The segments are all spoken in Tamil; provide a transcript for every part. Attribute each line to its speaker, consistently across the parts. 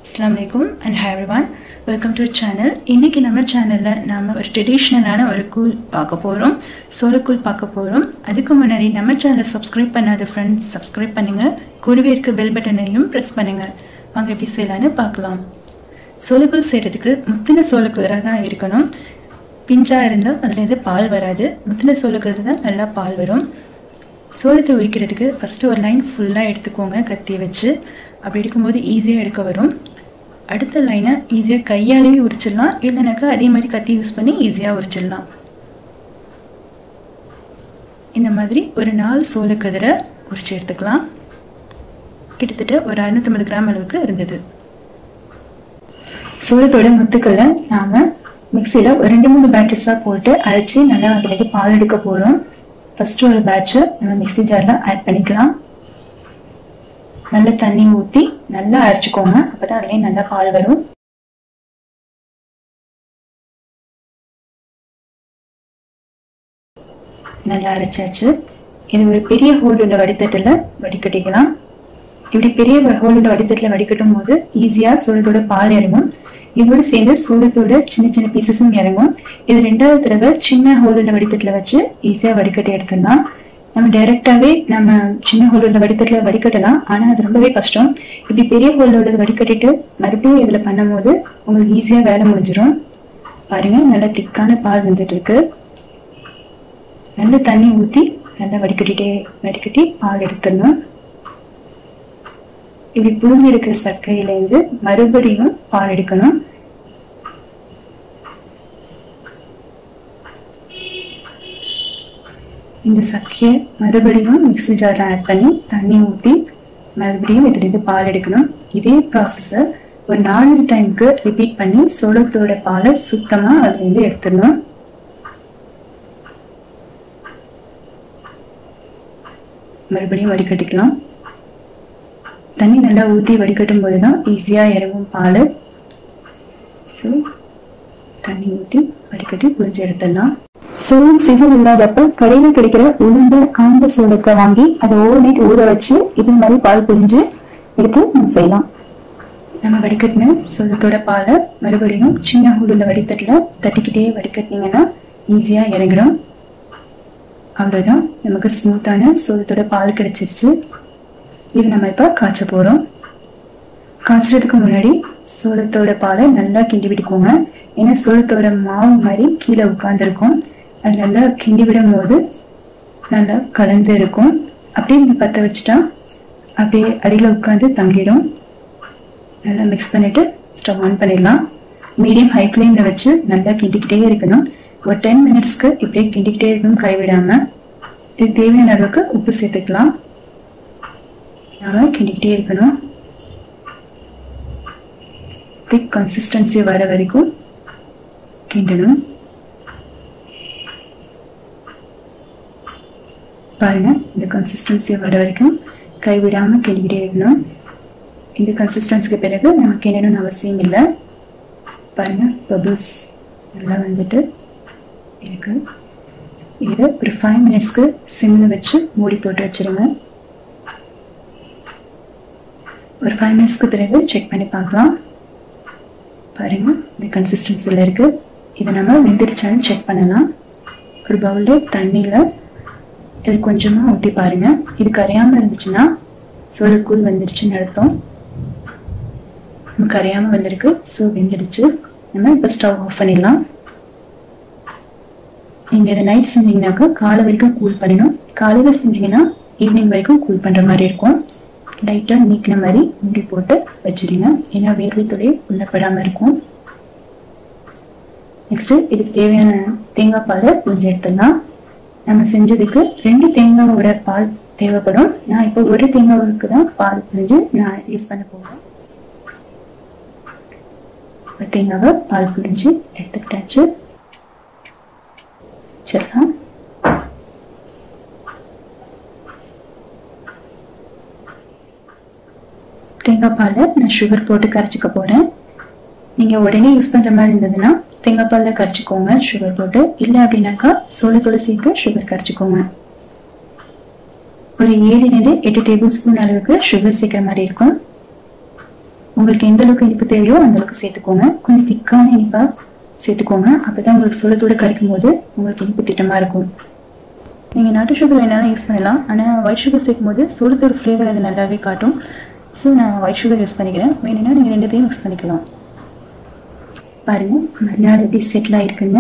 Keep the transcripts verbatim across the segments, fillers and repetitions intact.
Speaker 1: Assalamualaikum and hi everyone, welcome to our channel. இன்னைக்கு நம்ம சேனல்ல நாம ஒரு ட்ரெடிஷனலான ஒரு கூழ் பார்க்க போறோம். சோளக்கூழ் பார்க்க போறோம். அதுக்கு முன்னாடி நம்ம சேனலை சப்ஸ்கிரைப் பண்ணாத ஃப்ரெண்ட்ஸ் சப்ஸ்கிரைப் பண்ணுங்க. கூடவே இருக்க பெல் பட்டனையும் பிரஸ் பண்ணுங்க. வாங்க எப்படி செய்யலாம்னு பார்க்கலாம். சோளக்கூழ் செய்யறதுக்கு முத்தின சோளக்குதிரை தான் இருக்கணும். பிஞ்சா இருந்தால் அதுல இருந்து பால் வராது. முத்தின சோளக்குதிரை தான் நல்லா பால் வரும். சோளத்தை உரிக்கிறதுக்கு ஃபர்ஸ்ட் ஒரு லைன் ஃபுல்லா எடுத்துக்கோங்க கத்தி வச்சு. அப்படி எடுக்கும்போது ஈஸியாக எடுக்க வரும். அடுத்த லைனை ஈஸியாக கையாலேயே உரிச்சிடலாம், இல்லைனாக்கா அதே மாதிரி கத்தி யூஸ் பண்ணி ஈஸியாக உரிச்சிடலாம். இந்த மாதிரி ஒரு நாலு சோளக்கதிரை உரிச்சு எடுத்துக்கலாம். கிட்டத்தட்ட ஒரு அறுநூத்தம்பது கிராம் அளவுக்கு இருந்தது. சோளத்தோட முத்துக்களை நாம மிக்சியில் ஒரு ரெண்டு மூணு பேட்சஸாக போட்டு அரைச்சி நல்லா அதில் பால் எடுக்க போகிறோம். ஃபர்ஸ்ட் ஒரு பேட்சை நம்ம மிக்சி ஜாரில் ஆட் பண்ணிக்கலாம். நல்ல தண்ணி ஊற்றி நல்லா அரைச்சிக்கோங்க, அப்பதான் அதுலேயே நல்லா பால் வரும். நல்லா அரைச்சாச்சு. இது ஒரு பெரிய ஹோல் உள்ள வடித்தட்டில் வடிகட்டிக்கலாம். இப்படி பெரிய ஹோல் உள்ள வடித்தட்டில் வடிகட்டும் போது ஈஸியா சோளத்தோட பால் இறங்கும். இதோடு சேர்ந்து சோளத்தோட சின்ன சின்ன பீசஸும் இறங்கும். இது ரெண்டாவது தடவை சின்ன ஹோல் உள்ள வடித்தட்டில் வச்சு ஈஸியா வடிகட்டி எடுத்துடலாம். நம்ம டைரக்டாவே நம்ம சின்ன ஹோல் உள்ள வடித்தட்டில் வடிகட்டலாம், ஆனா அது ரொம்பவே கஷ்டம். இப்படி பெரிய ஹோல் உள்ளது வடிகட்டிட்டு மறுபடியும் இதுல பண்ணும் போது உங்களுக்கு ஈஸியா வேலை முடிஞ்சிடும். பாருங்க, நல்ல திக்கான பால் வந்துட்டு இருக்கு. நல்ல தண்ணி ஊத்தி நல்லா வடிகட்டிட்டே வடிகட்டி பால் எடுத்துடணும். இப்படி புழிஞ்சு இருக்கிற சர்க்கரையில இருந்து மறுபடியும் பால் எடுக்கணும். இந்த சக்கையை மறுபடியும் மிக்சி ஜாரில் ஆட் பண்ணி தண்ணி ஊற்றி மறுபடியும் இதிலிருந்து பால் எடுக்கணும். இதே ப்ராசஸை ஒரு நாலு டைமுக்கு ரிப்பீட் பண்ணி சோளத்தோட பாலை சுத்தமாக அதுலேருந்து எடுத்துடணும். மறுபடியும் வடிகட்டிக்கலாம். தண்ணி நல்லா ஊற்றி வடிகட்டும் போது தான் ஈஸியாக இறங்கும் பால். ஸோ தண்ணி ஊற்றி வடிகட்டி புழிஞ்சு எடுத்துடலாம். சோளம் சீசன் இல்லாதப்ப கடையில கிடைக்கிற உளுந்த காந்த சோளத்தை வாங்கி அதை ஓவர் நைட் ஊற வச்சு இது மாதிரி பால் புழிஞ்சு எடுத்து நம்ம செய்யலாம். நம்ம வடிகட்டின சோளத்தோட பாலை மறுபடியும் சின்ன உள்ள வடித்தட்டில் தட்டிக்கிட்டே வடிகட்டினீங்கன்னா ஈஸியா இறங்கிடும். அவ்வளவுதான், நமக்கு ஸ்மூத்தான சோளத்தோட பால் கிடைச்சிருச்சு. இது நம்ம இப்ப காய்ச்ச போறோம். காய்ச்சறதுக்கு முன்னாடி சோளத்தோட பாலை நல்லா கிண்டி விட்டுக்கோங்க. ஏன்னா சோளத்தோட மாவு மாதிரி கீழே உட்கார்ந்துருக்கும். அது நல்லா கிண்டி விடும் போது நல்லா கலந்து இருக்கும். அப்படியே நீங்கள் பற்ற வச்சுட்டா அப்படியே அடியில் உட்காந்து தங்கிடும். நல்லா மிக்ஸ் பண்ணிட்டு ஸ்டவ் ஆன் பண்ணிடலாம். மீடியம் ஹை ஃப்ளேமில் வச்சு நல்லா கிண்டிக்கிட்டே இருக்கணும். ஒரு டென் மினிட்ஸ்க்கு இப்படியே கிண்டிக்கிட்டே இருக்கணும், கைவிடாமல். இது தேவையான அளவுக்கு உப்பு சேர்த்துக்கலாம். நல்லா கிண்டிக்கிட்டே இருக்கணும். திக் கன்சிஸ்டன்சி வர வரைக்கும் கிண்டணும். பாருங்க, இந்த கன்சிஸ்டன்சி வர வரைக்கும் கைவிடாம கிண்டிக்கிட்டே இருக்கணும். இந்த கன்சிஸ்டன்சிக்கு பிறகு நம்ம கிண்டணும்னு அவசியம் இல்லை. பாருங்க, பபிள்ஸ் நல்லா வந்துட்டு இருக்கு. இதை ஒரு ஃபைவ் மினிட்ஸ்க்கு சிம்ல வச்சு மூடி போட்டு வச்சிருங்க. ஒரு ஃபைவ் மினிட்ஸ்க்கு பிறகு செக் பண்ணி பார்க்கலாம். பாருங்க, இந்த கன்சிஸ்டன்சியில் இருக்கு. இதை நம்ம வெந்துருச்சான்னு செக் பண்ணலாம். ஒரு பவுலில் தண்ணியில் இது கொஞ்சமாக ஊற்றி பாருங்க. இது கரையாமல் இருந்துச்சுன்னா சோளக்கூழ் வந்துடுச்சுன்னு அர்த்தம். நமக்கு கரையாமல் வந்திருக்கு, ஸோ வெந்துடுச்சு. நம்ம இப்போ ஸ்டவ் ஆஃப் பண்ணிடலாம். நீங்கள் இதை நைட் செஞ்சீங்கன்னாக்கா காலை வரைக்கும் கூல் பண்ணணும். காலையில் செஞ்சீங்கன்னா ஈவினிங் வரைக்கும் கூல் பண்ணுற மாதிரி இருக்கும். லைட்டாக நீக்கின மாதிரி மூடி போட்டு வச்சிருங்க, ஏன்னா வேர்வை துளி உள்ளப்படாமல் இருக்கும். நெக்ஸ்ட்டு இதுக்கு தேவையான தேங்காய் பாலை புழிஞ்சு எடுத்துடலாம். நம்ம செஞ்சதுக்கு ரெண்டு தேங்காவோட பால் தேவைப்படும். நான் இப்போ ஒரு தேங்காவுக்கு தான் பால் புழிஞ்சு நான் யூஸ் பண்ண போகிறேன். ஒரு தேங்காவை பால் புழிஞ்சு எடுத்துக்கிட்டாச்சு. சரிதான், தேங்காய் பாலை நான் சுகர் போட்டு கரைச்சிக்க போறேன். நீங்க உடனே யூஸ் பண்ற மாதிரி இருந்ததுன்னா தேங்காய் பால்ல கரைச்சிக்கோங்க சுகர் போட்டு. இல்லை அப்படின்னாக்கா சோளத்தோட சேர்த்து சுகர் கரைச்சிக்கோங்க. ஒரு ஏழுலேருந்து எட்டு டேபிள் ஸ்பூன் அளவுக்கு சுகர் சேர்க்கிற மாதிரி இருக்கும். உங்களுக்கு எந்த அளவுக்கு இனிப்பு தேவையோ அந்த அளவுக்கு சேர்த்துக்கோங்க. கொஞ்சம் திக்கான இனிப்பா சேர்த்துக்கோங்க. அப்பதான் உங்களுக்கு சோளத்தோடு கரைக்கும் போது உங்களுக்கு இனிப்பு திட்டமா இருக்கும். நீங்க நாட்டு சுகர் வேணாலும் யூஸ் பண்ணலாம். ஆனா ஒயிட் சுகர் சேர்க்கும் போது சோளத்தோட ஃப்ளேவர் அது நல்லாவே காட்டும். ஸோ நான் ஒயிட் சுகர் யூஸ் பண்ணிக்கிறேன். வேணும்னா நீங்க ரெண்டுத்தையும் மிக்ஸ் பண்ணிக்கலாம். பாருங்க மறுநாள் எப்படி செட்டில் ஆயிருக்குங்க.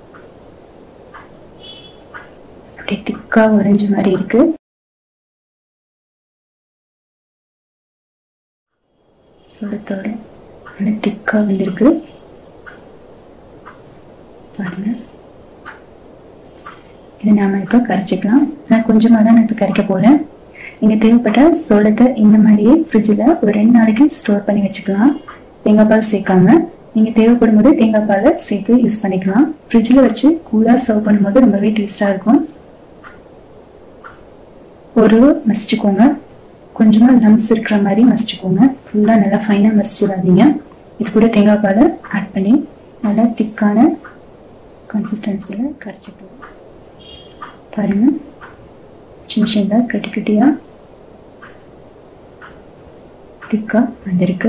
Speaker 1: அப்படியே திக்கா உறைஞ்ச மாதிரி இருக்கு. சோளத்தோட நல்லா திக்கா வந்திருக்கு பாருங்க. இதை நாம இப்போ கரைச்சிக்கலாம். நான் கொஞ்சமாக தான் நான் இப்போ கரைக்க போறேன். நீங்க தேவைப்பட்ட சோளத்தை இந்த மாதிரியே ஃப்ரிட்ஜில் ஒரு ரெண்டு நாளைக்கு ஸ்டோர் பண்ணி வச்சுக்கலாம். தேங்காய் பால் சேர்க்காம நீங்க தேவைப்படும் போது தேங்காய் பாலை சேர்த்து யூஸ் பண்ணிக்கலாம். ஃப்ரிட்ஜில் வச்சு கூலாக சர்வ் பண்ணும்போது ரொம்பவே டேஸ்டா இருக்கும். ஒரு மசிச்சுக்கோங்க. கொஞ்சமா லம்ஸ் இருக்கிற மாதிரி மசிச்சுக்கோங்க. ஃபுல்லா நல்லா ஃபைனா மசிச்சிடாதீங்க. இது கூட தேங்காய் பாலை ஆட் பண்ணி நல்லா திக்கான கன்சிஸ்டன்சியில் கரைச்சிக்கலாம். பாருங்க சின்ன சின்னதாக கட்டி கட்டியா திக்கா வந்திருக்கு.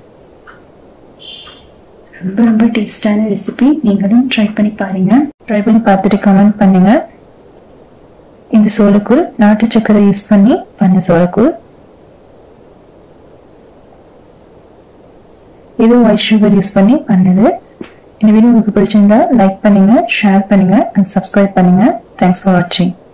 Speaker 1: ரொம்ப ரொம்ப டேஸ்டான ரெசிபி. நீங்களும் ட்ரை பண்ணி பாருங்க. ட்ரை பண்ணி பார்த்துட்டு கமெண்ட் பண்ணுங்க. இந்த சோளக்கூழ் நாட்டு சக்கரை யூஸ் பண்ணி பண்ண சோளக்கூழ். இது ஒயிட் சுகர் யூஸ் பண்ணி பண்ணது. இந்த வீடியோ உங்களுக்கு பிடிச்சிருந்தா லைக் பண்ணுங்க, ஷேர் பண்ணுங்க அண்ட் சப்ஸ்கிரைப் பண்ணுங்க. தேங்க்ஸ் ஃபார் வாட்சிங்.